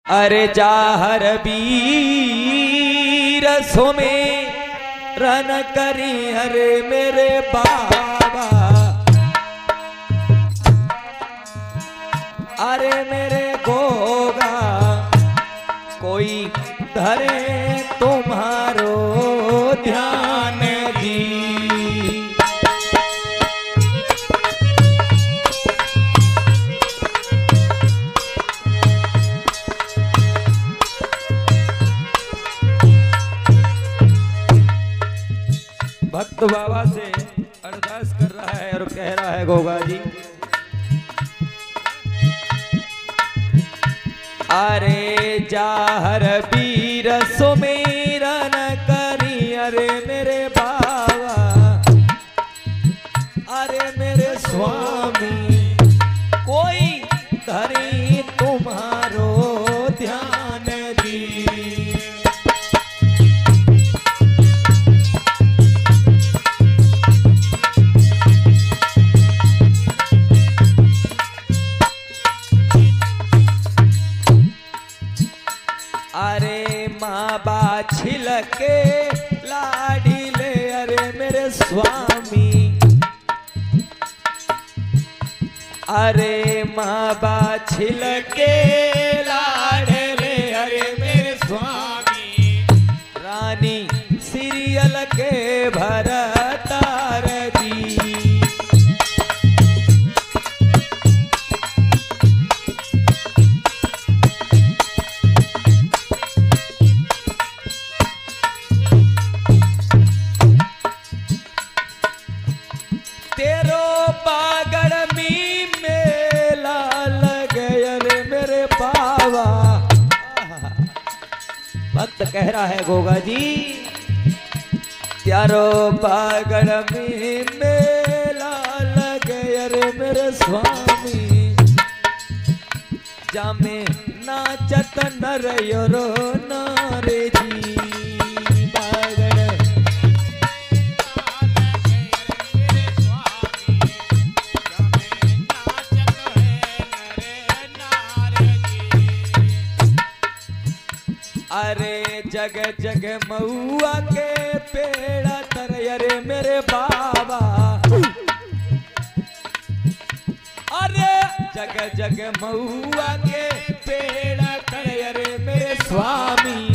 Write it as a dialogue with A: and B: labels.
A: अरे जाहर वीर सुमे रन करी अरे मेरे बाबा, अरे मेरे गोगा कोई धरे तुम्हारो ध्यान दी। भक्त बाबा से अरदास कर रहा है और कह रहा है गोगा जी, अरे जाहर वीर सुमेरन करी अरे मेरे बाबा, अरे मेरे स्वामी कोई धरी तुम्हारो ध्यान दी। अरे माँ बा छिलके लाडी ले अरे मेरे स्वामी, अरे माँ बा छिलके लाडे ले अरे मेरे स्वामी, रानी सीरियल के भरतार दी। तेरो बागड़ में मेला लगे अरे मेरे बाबा। भक्त कह रहा है गोगा जी, त्यारो बागड़ में मेला लगे अरे मेरे स्वामी, जामे नाचत नर योरो नारे जी। अरे जग जग महुआ के पेड़ तर अरे मेरे बाबा, अरे जग जग महुआ के पेड़ तर अरे मेरे स्वामी,